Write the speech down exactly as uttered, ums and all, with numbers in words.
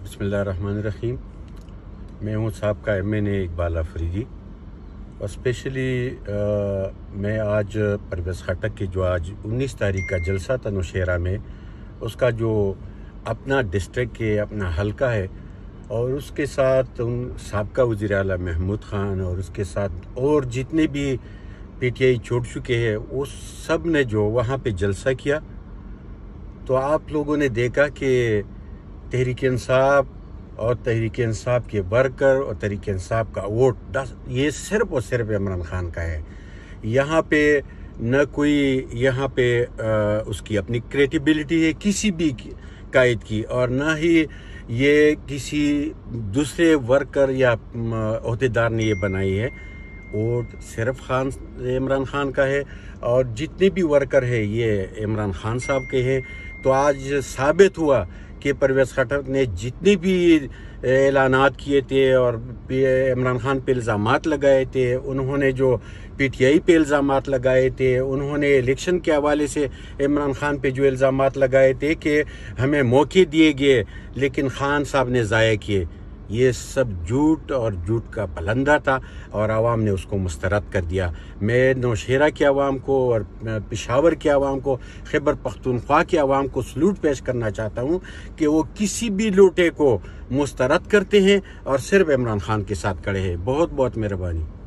बिस्मिल्लाहिर्रहमानिर्रहीम। मैं हूँ साहब का M N A Iqbal Afridi और स्पेशली मैं आज परवेज़ खटक की जो आज उन्नीस तारीख का जलसा था नौशहरा में, उसका जो अपना डिस्ट्रिक्ट के अपना हलका है और उसके साथ उन साबका वज़ीर आला महमूद ख़ान और उसके साथ और जितने भी पी टी आई छोड़ चुके हैं वो सब ने जो वहाँ पे जलसा किया, तो आप लोगों ने देखा कि तहरीक इंसाफ और तहरीक इंसाफ के वर्कर और तहरीक इंसाफ का वोट दस ये सिर्फ और सिर्फ इमरान खान का है। यहाँ पे न कोई यहाँ पे आ, उसकी अपनी क्रेडिबिलिटी है किसी भी कायद की, और न ही ये किसी दूसरे वर्कर या अहदेदार ने ये बनाई है। वोट सिर्फ खान इमरान खान का है और जितने भी वर्कर है ये इमरान खान साहब के हैं। तो आज साबित हुआ कि परवेज़ खटक ने जितने भी ऐलानात किए थे और इमरान खान पे इल्ज़ामात लगाए थे, उन्होंने जो पी टी आई पे इल्ज़ामात लगाए थे, उन्होंने इलेक्शन के हवाले से इमरान खान पे जो इल्ज़ामात लगाए थे कि हमें मौके दिए गए लेकिन खान साहब ने ज़ाया किए, ये सब झूठ और झूठ का पलंदा था और आवाम ने उसको मुस्तरद कर दिया। मैं नौशहरा के आवाम को और पेशावर के आवाम को, खैबर पख्तूनख्वा के आवाम को सलूट पेश करना चाहता हूँ कि वो किसी भी लोटे को मुस्तरद करते हैं और सिर्फ इमरान खान के साथ खड़े हैं। बहुत बहुत मेहरबानी।